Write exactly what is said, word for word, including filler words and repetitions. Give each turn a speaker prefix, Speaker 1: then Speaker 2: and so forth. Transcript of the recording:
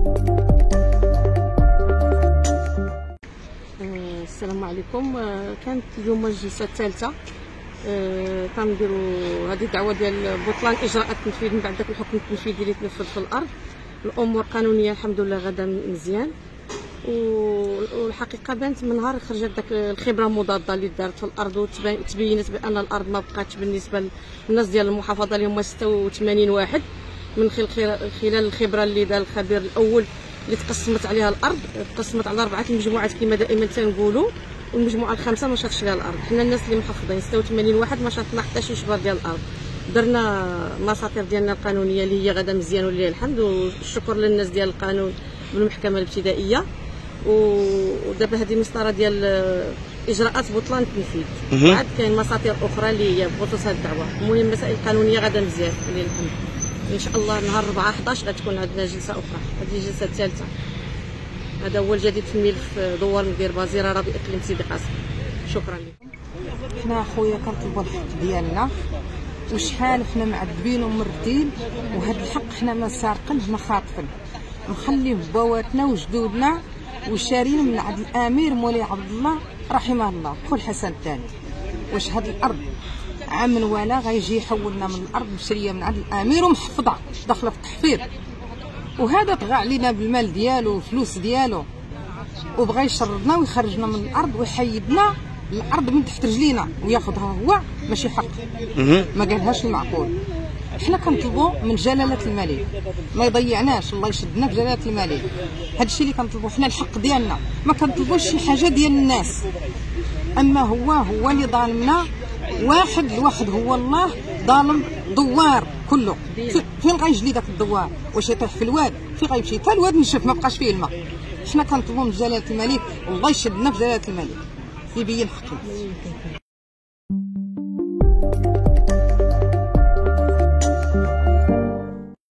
Speaker 1: السلام عليكم. كانت اليوم الجلسه الثالثه، كنديروا هذه الدعوه ديال بطلان اجراءات التنفيذ من بعد ذاك الحكم التنفيذي اللي تنفذ في الارض. الامور القانونيه الحمد لله غدا مزيان، والحقيقه بانت من نهار خرجت داك الخبره المضاده اللي دارت في الارض وتبينت بان الارض ما بقاتش بالنسبه للناس ديال المحافظه اللي هما ستة وثمانين واحد، من خلال الخبره اللي دار الخبير الاول اللي تقسمت عليها الارض، تقسمت على اربعه المجموعات كما دائما تنقولوا، والمجموعه الخامسه ما شاطش ليها الارض. حنا الناس اللي محافظين ستة وثمانين واحد ما شاطنا حتى شي شبر ديال الارض. درنا المساطير ديالنا القانونيه اللي هي غدا مزيان ولله الحمد، والشكر للناس ديال القانون بالمحكمه الابتدائيه. ودابا هذه مسطره ديال اجراءات بطلان التنفيذ. عاد كاين مساطير اخرى اللي هي بخصوص هذه الدعوه. المهم المسائل القانونيه غدا مزيان ولله الحمد. ان شاء الله نهار أربعة حداش غتكون عندنا جلسه اخرى، هذه الجلسه الثالثه. هذا هو الجديد في الملف دوار مدير بازيره راضي اقليم سيدي قاسم. شكرا لكم.
Speaker 2: حنا خويا كنطلبوا الحق ديالنا، وشحال حنا معذبين ومردين، وهذا الحق حنا ما سارقينه ما خاطفين، مخليه بواتنا وجدودنا وشارين من عند الامير مولاي عبد الله رحمه الله كل حسن الثاني. واش هاد الارض عام ولا غيجي يحولنا من الارض مشريه من عند الامير ومحفظه داخله في التحفيظ، وهذا طغى علينا بالمال ديالو والفلوس ديالو، وبغى يشردنا ويخرجنا من الارض ويحيدنا الارض من تحت رجلينا وياخذها هو، ماشي حق، ما قالهاش المعقول. حنا كنطلبوا من جلاله الملك ما يضيعناش، الله يشدنا في جلاله الملك. هذا الشيء اللي كنطلبوا حنا، الحق ديالنا، ما كنطلبوش شي حاجه ديال الناس. اما هو هو اللي ظالمنا، واحد لواحد هو الله ظالم دوار كله. فين غيجلي داك الدوار؟ واش يطيح في الواد؟ فين غيمشي؟ حتى الواد نشف ما بقاش فيه الماء. حنا كنطلبوا من جلاله الملك والله يشدنا في جلاله الملك يبين حقنا.